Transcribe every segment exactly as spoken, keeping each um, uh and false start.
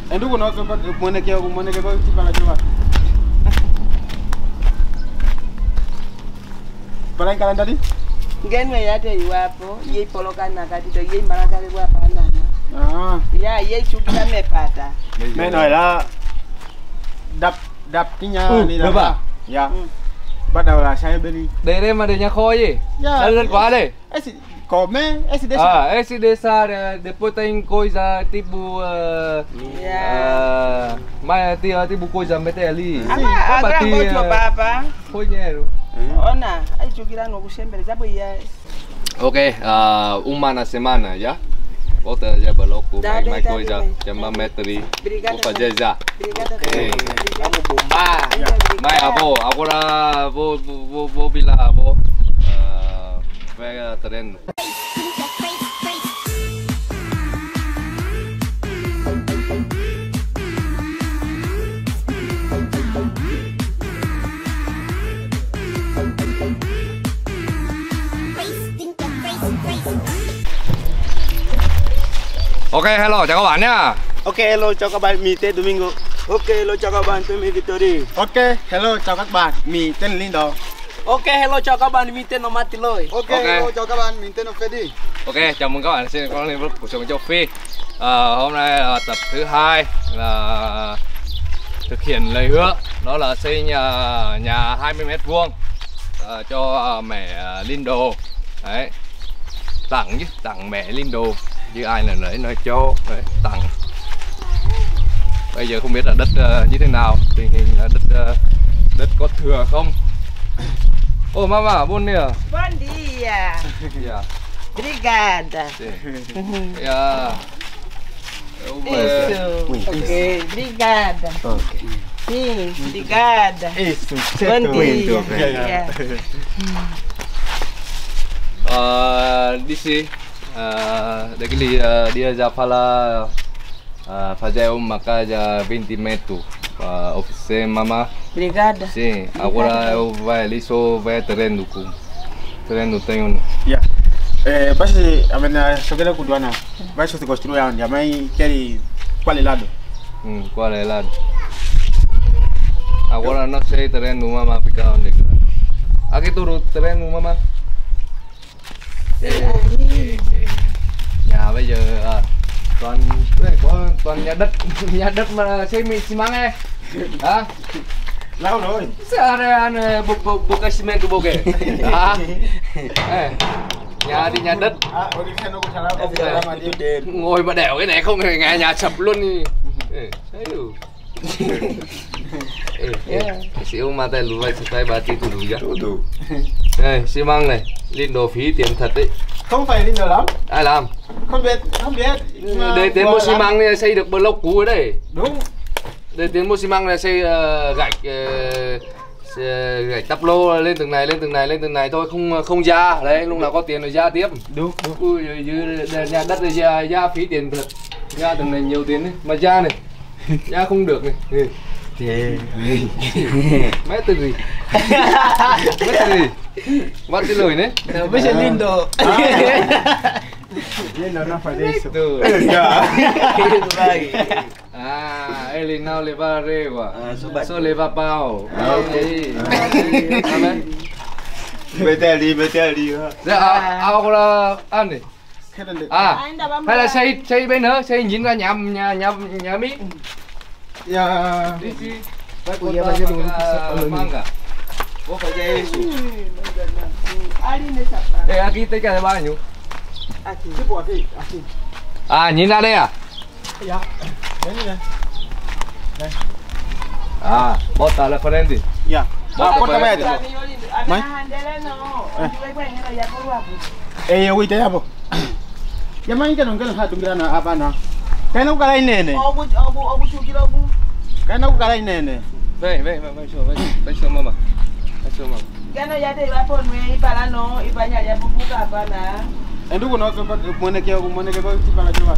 Ndugu na mwelekeo mwelekeo kwa tipala jua. Barang kalian tadi? Ngenwe yate iwapo, ye poloka na katito ye malakale kwa pana. Ah. Ya ye chukila mepata. Mẹ nói là đập đập cái nhà Ừ, đi đập đập à? Dạ. Ừ. Bắt đầu là xe bên đi. Để đây mà để nhà kho gì? Dạ. Lên lên quá đây. Esse có mẹ esse desse. Ah, esse dessa, depois tem coisa tipo uh, Yeah. uh, mas tem tipo coisa meter ali. Ama agra ngocho baba. Dinheiro. Ona, ai chukila no kushembele japo ya. Ok, uh, uma na semana já. Volta já bloco Tá mais bem, mais tá coisa, bem. chama metri. Obrigada. Vou fazer já. Obrigada. Ok. Vamos bombar. Mas avô, agora vou vou vou vou virar avô. Uh, pega terreno. Ok, hello, chào các bạn nhá. Ok, hello chào các bạn, mì Tết Domingo. Ok, hello chào các bạn, tôi là Victory. Ok, hello chào các bạn, mì tên Lindo. Ok, hello chào các bạn, mình tên là Matiloy. Ok, Ok. hello chào các bạn, mình tên là Freddy. Ok, chào mừng các bạn xem có lên của Sống Châu Phi. À, hôm nay là tập thứ hai là thực hiện lời hứa, đó là xây nhà nhà hai mươi mét vuông à, cho mẹ Lindo. Đấy, tặng chứ, tặng mẹ Lindo chứ ai là nãy nói cho. Đấy, tặng. Bây giờ không biết là đất uh, như thế nào, tình hình là đất uh, đất có thừa không. Ô oh, mama, buon dia. Bom dia. Yeah. Obrigada. Sim. Yeah. Eu, é, Isso. Ok, obrigada. Ok. Sim, obrigada. Isso, Bom dia. Yeah. Yeah. uh, di sini uh, daqui uh, dia já fala uh, fazer uma casa vinte metros uh, oficina mama. Obrigada. Sim, agora eu vai ali só vai terreno com terreno tem um. Ya. Eh, basi amena sogera kuduana. Basi se construir onde a mãe quer qual lado? Hum, qual é lá? Agora não sei terreno mama fica onde que. Aqui tudo terreno mama. Nhà bây giờ à, toàn có toàn nhà đất nhà đất mà xây mì xi măng ấy hả? Lâu rồi. Sao đây anh buộc buộc buộc cái cement của bố kìa hả? Ê, nhà đi nhà đất Ah, odi sen aku salah aku salah sama dia. ngồi mà đẻo cái này không thì nhà nhà sập luôn đi. Ê, thấy đủ. Ê, xí ông mà tay lùi vai tay bà tí tụi đủ chưa? Tudo. Đây xi măng này lên đồ phí tiền thật đấy. Không phải Lindo lắm. Ai làm? Không biết, không biết. Để tiến mua xi măng này xây được block cũ ở đây. Đúng. Để tiến mua xi măng này xây uh, gạch uh, gạch tắp lô lên từng này lên từng này lên từng này thôi không không ra đấy lúc nào có tiền rồi ra tiếp. Đúng, đúng. Ui dưới nhà đất rồi ra ra phí tiền thật ra từng này nhiều tiền đấy mà ra này ra không được này. Ừ. Mấy từ gì? Mấy từ gì? Bắt cái lời đấy. Bây giờ Lindo. Lindo não faz isso. Từ. Vai. Ah, ele não leva régua. Ah, só bate. Só leva pau. Ah, ok. Amém. Mete ali, mete ali. Dạ, agora ăn đi. Hết rồi. À, hay là xây xây bên nữa, xây nhìn ra nhà nhà nhà nhà Mỹ. Ya. Đi đi. Vai cuidar vai ser um Manga. Vou fazer isso. Ali nessa parte. Ê, aqui tem que levar nhú. Aqui. Tipo aqui, aqui. À, nhìn ra đây à? Ya. Đây nè. À, bota la frente. Ya. Bota Ah, porta para vai. dentro. Mãe? Eh, eu ite hapo. Jamani kana ngana hatu ngana hapa na. Kana ukala inene. Obu obu obu chukila obu. Kana ukala inene. Vem, vem, vem, vem, vem, vem, vem, mama. Vem, mama. Gano yate iwapo nwe ipala no ipanya ya bubuka hapa na. Ndugu na mwelekeo mwelekeo kwa tipala jua.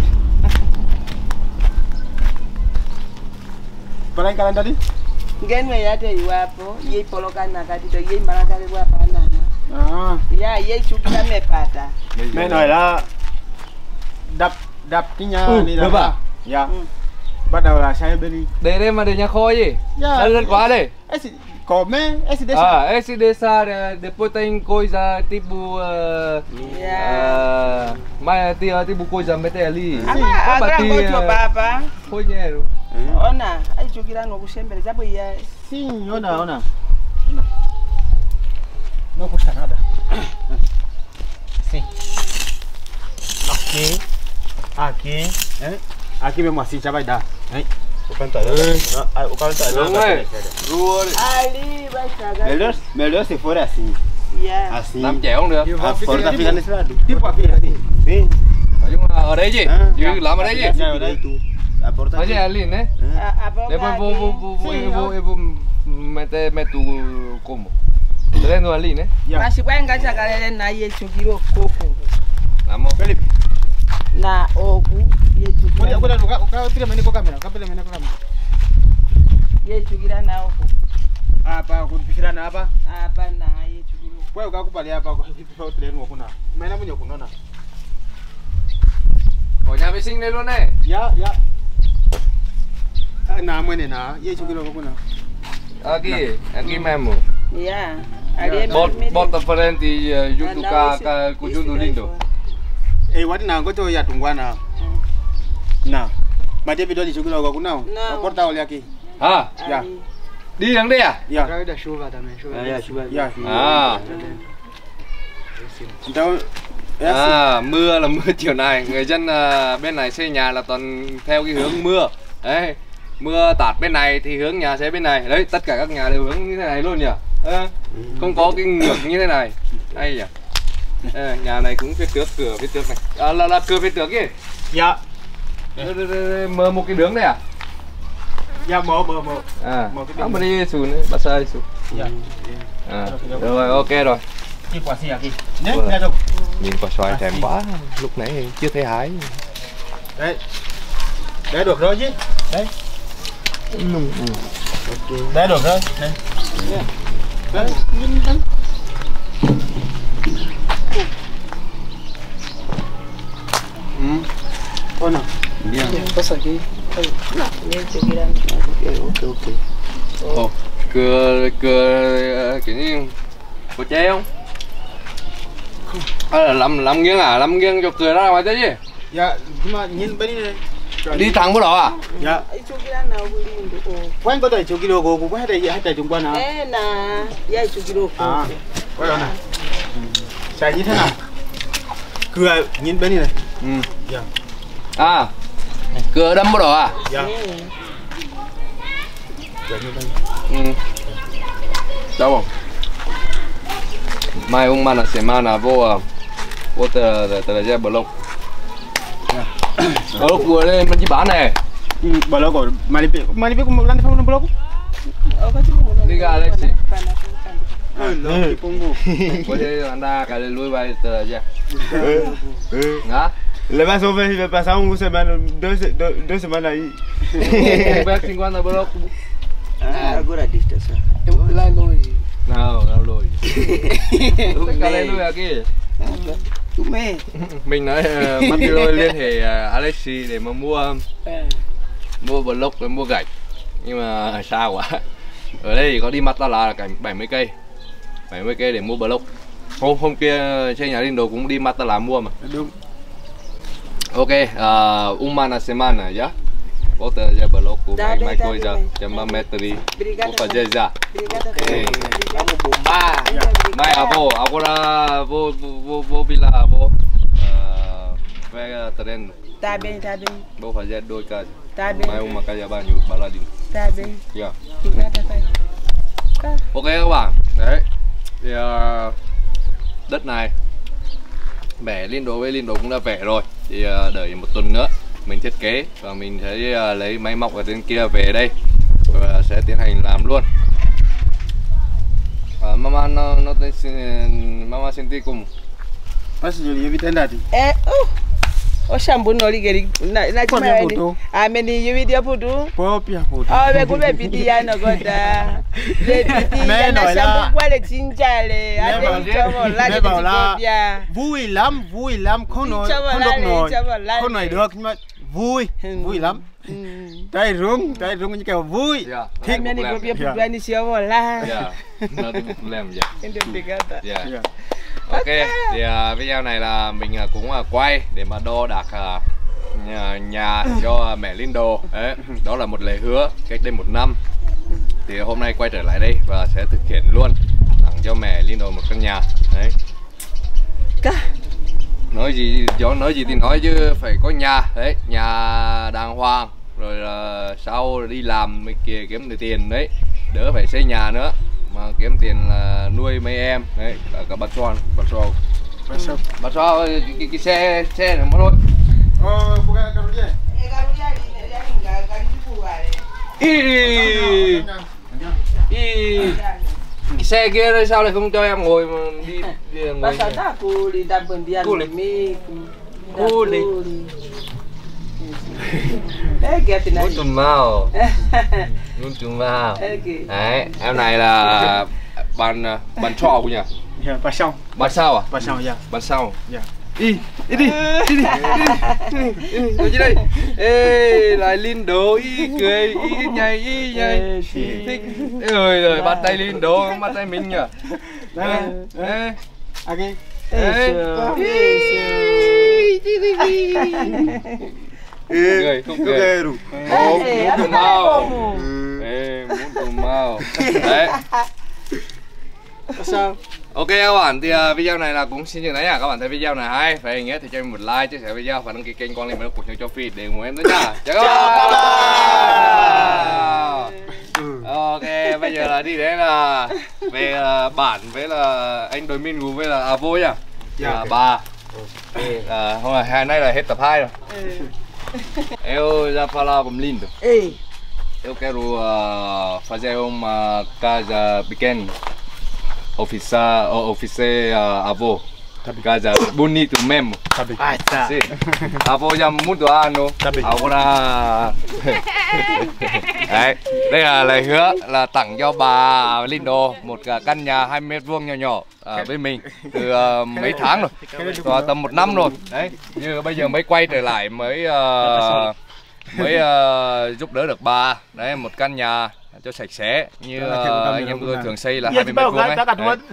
Barang kalian tadi? Ngenwe yate iwapo ye poloka na katito ye malakale kwa pana. Ah. Ya ye chukila mepata. Mẹ nói là đập đập cái nhà Ừ, đi đập à? Dạ. Ừ. bắt đầu là sai bên đi. Để đây mà để nhà kho gì? Nó gần quá đây. Có mẹ, esse desse. Ah, esse dessa depois tem coisa tipo uh, uh, mas tem tipo coisa meter ali. Apa agora ngoto baba. Conheiro. Ona, aichukira nokushembere chapo iya. Sim, ona, ona. Ona. Não custa nada. Sim. Aqui. Aqui, eh? Aqui mesmo assim já vai dar, hein? O canto aí. O canto aí. Đúng rồi. Rua đi. Ali vai cagar. Melhor, melhor se for assim. Yeah. Assim. Làm chéo cũng được. A fora tá ficando nesse lado. Tipo aqui, assim. Sim. Nói chung là ở đây gì? Chứ làm ở đây gì? Já, ở đây tu. A porta. Nói gì liền đấy. Depois vou vou vou vou eu vou eu vou meter meto como. Treino ali, né? Bashikwenga chakalele na yechukiro koko. Vamos. Felipe. Na oku yechukira. Udah, udah, kau pilih mana kau kamera, kau pilih mana kau kamera. Yechukira na oku. Apa, kau pikiran apa? Apa na yechukiro. Kau kau kupali apa? Kau kau treino kuna. Mana punya kuna na? Ở nhà vệ sinh đây luôn này. Ya, ya. Na mana na? Yechukiro kuna. Aqui, aqui mesmo. Yeah. Ali Bota bota frente e junto com com conjunto lindo. Eh, wadi na ngoto ya tungwana. Na. Mati video di chukilo kwa kunao. Porta olha aqui. À, Ya. đi thằng đây à? Ya. Agora da chuva também, chuva. Ya, chuva. Ya. À. Então, À, mưa là mưa chiều này, người dân uh, bên này xây nhà là toàn theo cái hướng mưa. Đấy, mưa tạt bên này thì hướng nhà sẽ bên này. Đấy, tất cả các nhà đều hướng như thế này luôn nhỉ? À, không có cái ngược như thế này. Hay nhỉ? À, nhà này cũng phía trước, cửa phía trước này. À, là, là cửa phía trước kìa. ya. Mở một cái đường này à? Ya, mở mở mở. À, Mở cái à đường. mà đi xuống đấy, bắt sai xuống. Ya. À, rồi, ok rồi. Tipo assim aqui. Né? Né, Dom? Nhìn quả xoài thèm quá, lúc nãy chưa thấy hái. Đấy. Đấy được rồi chứ. Đấy. Đấy được rồi. Đấy. Đấy. Ừ. Con nào? Passa aqui. Yechukira. Ok, ok, ok. Ồ, cưa, cưa, kiểu như có che không? À, là làm, làm nghiêng à? Làm nghiêng cho cưa ra ngoài thế gì? Ya, cuma nhìn bên này. Đi thẳng vào đó à? Ya. Yechukira na oku lindo. Quen có thể chịu kilo của của hai đây hai tay chúng quan nào? Eh na yechukiro koko. À. Quay đó này. Xài như thế nào? Cưa nhìn bên này này. Ừ. Ya. À, cưa đâm vào đó à? Ya. Cưa như bên. Ừ. Đâu không? Mai una semana vou vou tra- trazer balão. Balão của đây mình chỉ bán này. Ừ, bảo lộc của Malipi, Malipi cũng lần sau nó bảo lộc. Đi gà đây chị. Ừ, lộc Congo. Có thể anda cái lui vai trazer. Hả? Le vas over, il va passer une semaine, deux, deux, deux semaines aí. Bé cinquanta balão. Ah, agora a distância. Lá lui. Nào, nào lui. Tất cả lên lui à kia. Tu mê. Mình nói uh, Matilo liên hệ uh, Alexi để mà mua mua block với mua gạch, nhưng mà xa quá. Ở đây thì có đi Matala là cảnh bảy mươi cây, bảy mươi cây để mua block. Hôm hôm kia trên nhà Lindo cũng đi Matala mua mà. Đúng. Ok, uh, uma semana já. Volta já block của Tá mai bem, mai tá coisa, bem. chama metri. Obrigada. Vou fazer já. Obrigada. Ei, Vamos bombar. Mai avô, agora vou vou vou vou vir lá, vou uh, pega treino. Tá bem, tá bem. Vou fazer dois casas. Tá bem. Mai uma casa banho baladinho. Tá bem. Yeah. Obrigada, pai. Ok các bạn, đấy thì uh, đất này vẽ Lindo với Lindo cũng đã vẽ rồi, thì uh, đợi một tuần nữa mình thiết kế và mình sẽ uh, lấy máy móc ở trên kia về đây và sẽ tiến hành làm luôn. Uh, mama nó nó tên mama senti como? Passa de evita andar. Eh, oh. O shambu no ligeri na na Pode chima photo. ameni you video photo. Popia foto. Oh, be kube bidia no goda. Le bidia Men na nói là- shambu kwale chinjale. Ate bảo- chomo la mẹ de bảo là bia. vui lắm, vui lắm, không nói, Cho vào không lại được đi, nói, cho vào lại không nói đi. được nhưng mà vui, Ừ. vui lắm. Trai rung, trai rung như kiểu vui. Dạ. Thích nên đi Problem. có việc đi siêu mà la. Dạ. Nó tiếp problem dạ. Em được bị gắt ạ. Dạ. Dạ. Ok, thì uh, video này là mình uh, cũng uh, quay để mà đo đạc uh, nhà, nhà cho mẹ Lindo. Đấy, đó là một lời hứa cách đây một năm. Thì hôm nay quay trở lại đây và sẽ thực hiện luôn, tặng cho mẹ Lindo một căn nhà. Đấy. Nói gì gió nói gì thì nói chứ phải có nhà đấy, nhà đàng hoàng rồi uh, sau đi làm mới kia kiếm được tiền đấy, đỡ phải xây nhà nữa mà kiếm tiền là nuôi mấy em đấy, cả, cả bác Soan, bác Soan, bác Soan cái, cái xe xe này mất thôi. Oh, bukan kalau dia. Eh kalau dia dia enggak kan dibuat. Ý, ý, cái xe kia đây sao lại không cho em ngồi mà đi, đi ngồi. Pasal tak aku di dapur dia Kuli. mi. Kuli. Eh kia tin Muốn tùm màu, muốn tùm màu. Okay. Đấy, em này là bàn bàn trọ của nhỉ? Ya, pasang. Bàn sao à? Pasang ya. Bàn sau. Ya. Đi, đi đi, đi đi, đi đi, đi đi đây. Ê, lại Lindo, y cười, y nhảy, y nhảy. Thích. Ơi rồi, bắt tay Lindo, không bắt tay mình nhỉ? Ê, ê, Aquí. ê. Cười, không cười. Quero. Ồ, Eh, muốn aku tùm tak màu. mau. Ê, muốn tùm màu. Đấy. Pasang. Ok các bạn, thì uh, video này là cũng xin dừng đấy à. Các bạn thấy video này hay, phải ý nghĩa thì cho em một like, chia sẻ video và đăng ký kênh Quang Linh Vlog cuộc sống cho phi để ủng hộ em nữa nha. Chào các bạn. Ok, bây giờ là đi đến là về uh, bản với là anh Đồi Minh cùng với là à, Vô nhá. Dạ bà. À, hôm nay hôm nay là hết tập hai rồi. Eu já falava lindo. Eh. Eu quero uh, fazer uma casa pequena. Oficial, oficial uh, avô. Casa bonito mesmo. Ah, tá. Sim. Avô já muito ano. Agora. Đấy, đây là lời hứa là tặng cho bà Lindo một căn nhà hai mươi mét vuông nhỏ nhỏ à, với mình từ uh, mấy tháng rồi, và tầm một năm rồi. Đấy, như bây giờ mới quay trở lại mới uh, mới uh, giúp đỡ được bà. Đấy, một căn nhà cho sạch sẽ như uh, anh em tôi thường xây là hai mươi mét vuông ấy. Đấy.